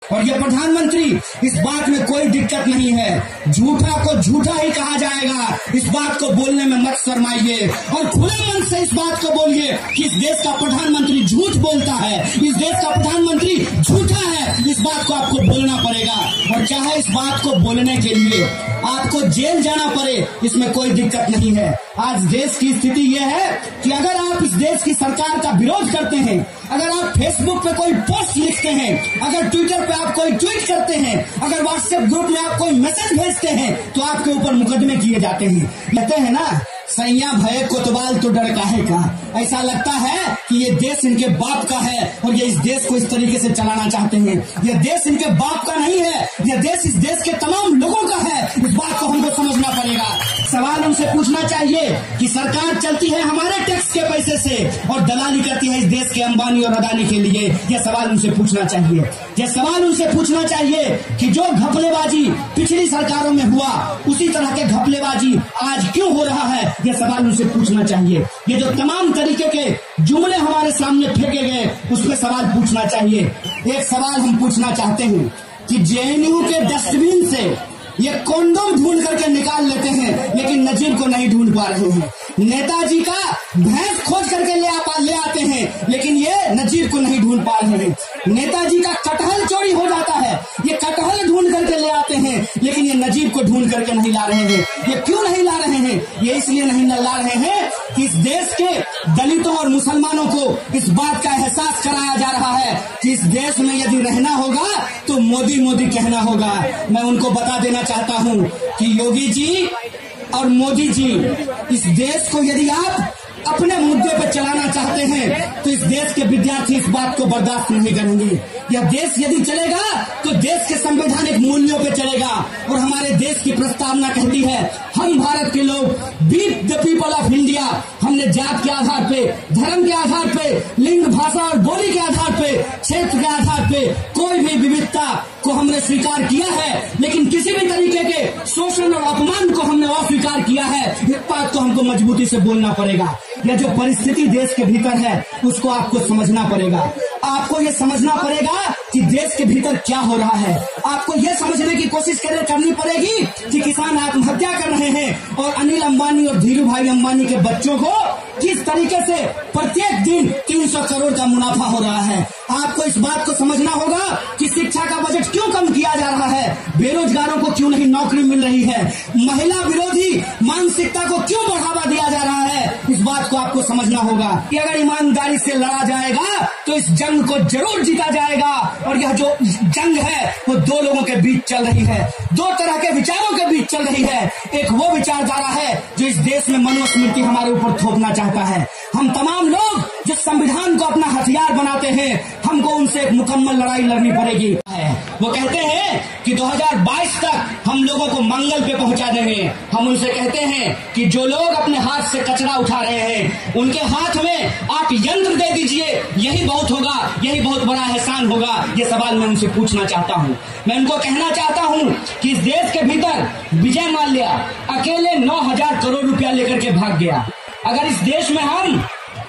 और ये प्रधानमंत्री, इस बात में कोई दिक्कत नहीं है, झूठा को झूठा ही कहा जाएगा। इस बात को बोलने में मत शर्माइए और खुले मन से इस बात को बोलिए कि इस देश का प्रधानमंत्री झूठ बोलता है, इस देश का प्रधानमंत्री झूठा है। इस बात को आपको बोलना पड़ेगा और चाहे इस बात को बोलने के लिए आपको जेल जाना पड़े, इसमें कोई दिक्कत नहीं है। आज देश की स्थिति यह है कि अगर आप इस देश की सरकार का विरोध करते हैं, अगर आप फेसबुक पे कोई पोस्ट लिखते हैं, अगर ट्विटर पे आप कोई ट्वीट करते हैं, अगर व्हाट्सएप ग्रुप में आप कोई मैसेज भेजते हैं, तो आपके ऊपर मुकदमे किए जाते हैं। कहते हैं ना, सैया भय कोतवाल तो डर काहे का। ऐसा लगता है कि ये देश इनके बाप का है और ये इस देश को इस तरीके से चलाना चाहते हैं। ये देश इनके बाप का नहीं है, ये देश इस देश के तमाम लोगों का है। इस बात को हमको समझना पड़ेगा। सवाल उनसे पूछना चाहिए कि सरकार चलती है हमारे टैक्स के पैसे से और दलाली करती है इस देश के अंबानी और अदानी के लिए। यह सवाल उनसे पूछना चाहिए। यह सवाल उनसे पूछना चाहिए कि जो घपलेबाजी पिछली सरकारों में हुआ, उसी तरह के घपलेबाजी आज क्यों हो रहा है। यह सवाल उनसे पूछना चाहिए। ये जो तमाम तरीके के जुमले हमारे सामने फेंके गए, उस पर सवाल पूछना चाहिए। एक सवाल हम पूछना चाहते हैं कि जेएनयू के डस्टबिन से ये कॉन्डोम ढूंढ करके निकाल लेते हैं, लेकिन नजीब को नहीं ढूंढ पा रहे हैं। नेताजी का भैंस खोज करके ले आते हैं, लेकिन ये नजीब को नहीं ढूंढ पा रहे हैं। नेताजी का कटहल चोरी हो जाता है, ये कटहल ढूंढ करके ले आते हैं, लेकिन ये नजीब को ढूंढ करके नहीं ला रहे हैं। ये क्यों नहीं ला रहे हैं? ये इसलिए नहीं ला रहे हैं कि इस देश के दलितों और मुसलमानों को इस बात का एहसास कराया जा रहा है कि इस देश में यदि रहना होगा तो मोदी मोदी कहना होगा। मैं उनको बता देना चाहता हूं कि योगी जी और मोदी जी, इस देश को यदि आप अपने मुद्दे पर चलाना चाहते हैं तो इस देश के विद्यार्थी इस बात को बर्दाश्त नहीं करेंगे। यह देश यदि चलेगा तो देश के संवैधानिक मूल्यों पे चलेगा और हमारे देश की प्रस्तावना कहती है, हम भारत के लोग, बीट द पीपल ऑफ इंडिया। हमने जात के आधार पे, धर्म के आधार पे, लिंग, भाषा और बोली के आधार पे, क्षेत्र के आधार पे कोई भी विविधता को हमने स्वीकार किया है, लेकिन किसी भी तरीके के शोषण और अपमान को हमने अस्वीकार किया है। इस बात को हमको मजबूती से बोलना पड़ेगा। यह जो परिस्थिति देश के भीतर है, उसको आपको समझना पड़ेगा। आपको ये समझना पड़ेगा कि देश के भीतर क्या हो रहा है। आपको ये समझने की कोशिश करनी पड़ेगी कि किसान आत्महत्या कर रहे हैं और अनिल अंबानी और धीरू भाई अंबानी के बच्चों को किस तरीके से प्रत्येक दिन 300 करोड़ का मुनाफा हो रहा है। आपको इस बात को समझना होगा कि शिक्षा का बजट क्यों कम किया जा रहा है, बेरोजगारों को क्यों नहीं नौकरी मिल रही है, महिला विरोधी मानसिकता को क्यों बढ़ावा दिया जा रहा है। इस बात को आपको समझना होगा कि अगर ईमानदारी से लड़ा जाएगा तो इस जंग को जरूर जीता जाएगा। और यह जो जंग है वो दो लोगों के बीच चल रही है, दो तरह के विचारों के बीच चल रही है। एक वो विचारधारा है जो इस देश में मनुस्मृति हमारे ऊपर थोपना चाहता है। हम तमाम लोग जो संविधान को अपना हथियार बनाते हैं, हमको उनसे एक मुकम्मल लड़ाई लड़नी पड़ेगी। वो कहते हैं कि 2022 तक हम लोगों को मंगल पे पहुंचा देंगे। हम उनसे कहते हैं कि जो लोग अपने हाथ से कचरा उठा रहे हैं, उनके हाथ में आप यंत्र दे दीजिए, यही बहुत होगा, यही बहुत बड़ा एहसान होगा। ये सवाल मैं उनसे पूछना चाहता हूँ। मैं उनको कहना चाहता हूँ कि इस देश के भीतर विजय माल्या अकेले 9,000 करोड़ रुपया लेकर के भाग गया। अगर इस देश में हम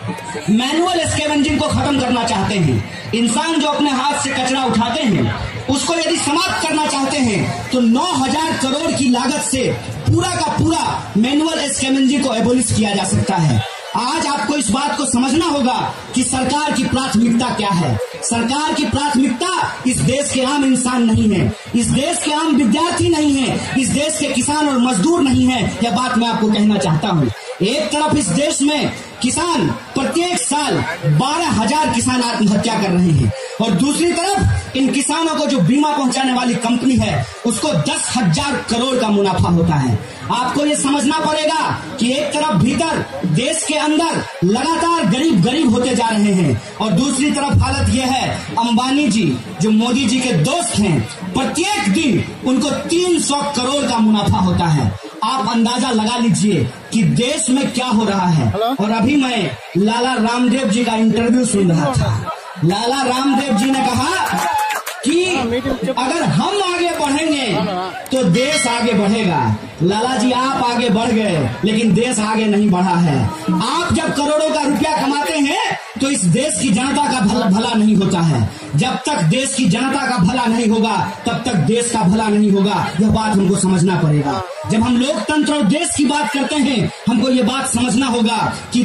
मैनुअल स्कैवेंजिंग को खत्म करना चाहते हैं, इंसान जो अपने हाथ से कचरा उठाते हैं उसको यदि समाप्त करना चाहते हैं, तो 9,000 करोड़ की लागत से पूरा का पूरा मैनुअल स्कैवेंजिंग को एबोलिश किया जा सकता है। आज आपको इस बात को समझना होगा कि सरकार की प्राथमिकता क्या है। सरकार की प्राथमिकता इस देश के आम इंसान नहीं है, इस देश के आम विद्यार्थी नहीं है, इस देश के किसान और मजदूर नहीं है। यह बात मैं आपको कहना चाहता हूँ। एक तरफ इस देश में किसान प्रत्येक साल 12,000 किसान आत्महत्या कर रहे हैं और दूसरी तरफ इन किसानों को जो बीमा पहुंचाने वाली कंपनी है उसको 10,000 करोड़ का मुनाफा होता है। आपको ये समझना पड़ेगा कि एक तरफ भीतर देश के अंदर लगातार गरीब गरीब होते जा रहे हैं और दूसरी तरफ हालत यह है, अंबानी जी जो मोदी जी के दोस्त हैं, प्रत्येक दिन उनको 300 करोड़ का मुनाफा होता है। आप अंदाजा लगा लीजिए कि देश में क्या हो रहा है। और अभी मैं लाला रामदेव जी का इंटरव्यू सुन रहा था। लाला रामदेव जी ने कहा कि अगर हम आगे बढ़ेंगे तो देश आगे बढ़ेगा। लाला जी आप आगे बढ़ गए लेकिन देश आगे नहीं बढ़ा है। आप जब करोड़ों का रुपया कमाते हैं तो इस देश की जनता का भला नहीं होता है। जब तक देश की जनता का भला नहीं होगा तब तक देश का भला नहीं होगा। यह बात हमको समझना पड़ेगा। जब हम लोकतंत्र और देश की बात करते हैं हमको ये बात समझना होगा कि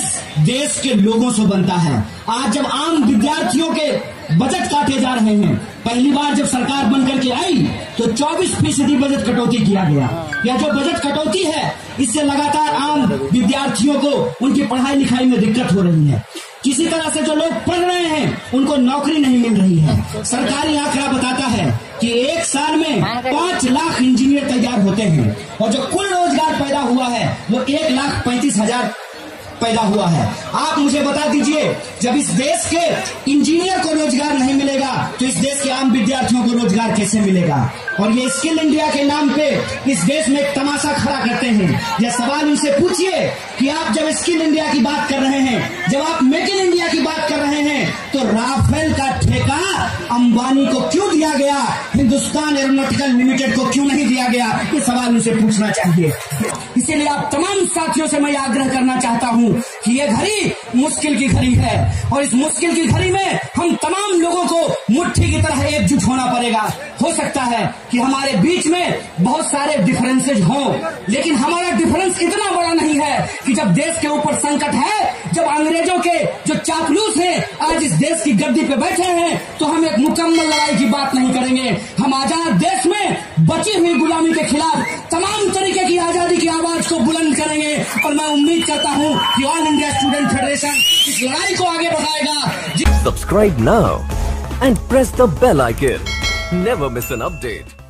देश के लोगों से बनता है। आज जब आम विद्यार्थियों के बजट काटे जा रहे हैं, पहली बार जब सरकार बनकर के आई तो 24% बजट कटौती किया गया। यह जो बजट कटौती है इससे लगातार आम विद्यार्थियों को उनकी पढ़ाई लिखाई में दिक्कत हो रही है। किसी तरह से जो लोग पढ़ रहे हैं उनको नौकरी नहीं मिल रही है। सरकारी आंकड़ा बताता है कि एक साल में 5 लाख इंजीनियर तैयार होते हैं और जो कुल रोजगार पैदा हुआ है वो 1,35,000 पैदा हुआ है। आप मुझे बता दीजिए, जब इस देश के इंजीनियर को रोजगार नहीं मिलेगा तो इस देश के आम विद्यार्थियों को रोजगार कैसे मिलेगा? और ये स्किल इंडिया के नाम पे इस देश में एक तमाशा खड़ा करते हैं। यह सवाल उनसे पूछिए कि आप जब स्किल इंडिया की बात कर रहे हैं, जब आप मेक इन इंडिया की बात कर रहे हैं, तो राफेल का ठेका अंबानी को क्यों दिया गया, हिंदुस्तान एरोनॉटिकल लिमिटेड को क्यों नहीं दिया गया? ये सवाल उनसे पूछना चाहिए। इसीलिए आप तमाम साथियों से मैं आग्रह करना चाहता हूं कि ये घड़ी मुश्किल की घड़ी है और इस मुश्किल की घड़ी में हम तमाम लोगों को मुट्ठी की तरह एकजुट होना पड़ेगा। हो सकता है कि हमारे बीच में बहुत सारे डिफरेंसेज हों, लेकिन हमारा डिफरेंस इतना बड़ा नहीं है कि जब देश के ऊपर संकट है, जब अंग्रेजों के जो चापलूस हैं आज इस देश की गद्दी पे बैठे हैं, तो हम एक मुकम्मल लड़ाई की बात नहीं करेंगे। हम आजाद देश में बची हुई गुलामी के खिलाफ तमाम तरीके की आजादी की आवाज को बुलंद करेंगे और मैं उम्मीद करता हूं कि ऑल इंडिया स्टूडेंट फेडरेशन इस लड़ाई को आगे बढ़ाएगा। Subscribe now and press the bell icon. Never miss an update.